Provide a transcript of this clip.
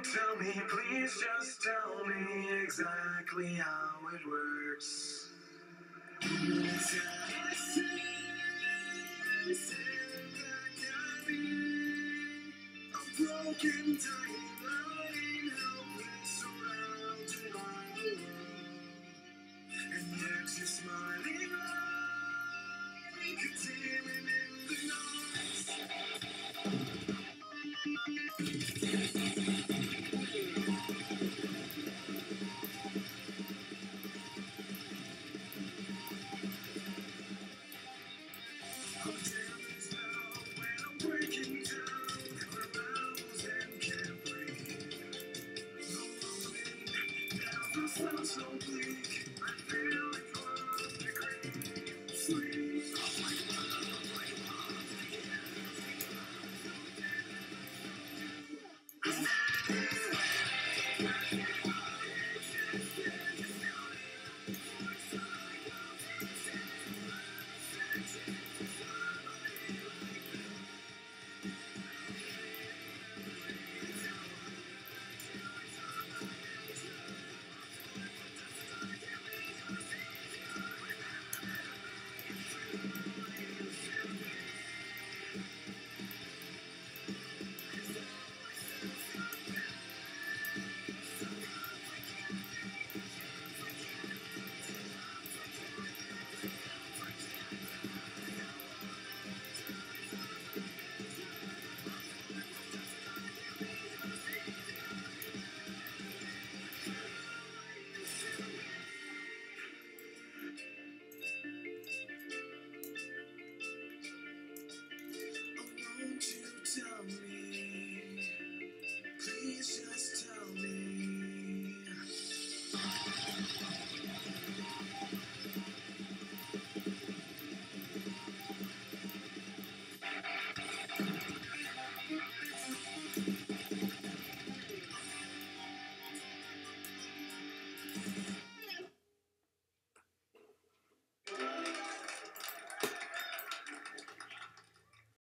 tell me, please just tell me exactly how it works. Broken, tiny, lying, helpless, surrounded by the world. And yet you're smiling like a demon in the night. I'm damaged now when I'm breaking down. My bowels and can't breathe. The moment never felt so bleak. I'm feeling love the green. Free. Won't you tell me? Please just tell me.